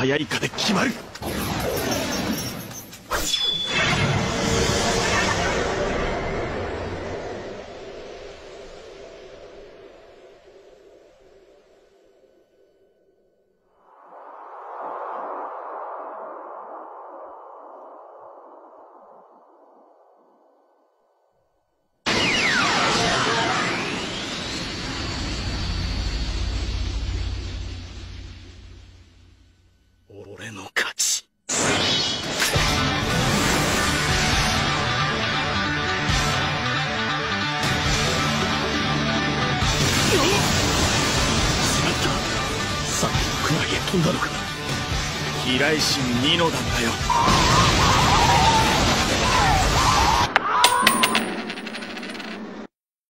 早いかで決まる。俺の勝ち。しまった。さっきのクナリへ飛んだのか。飛来神ニノだったよ。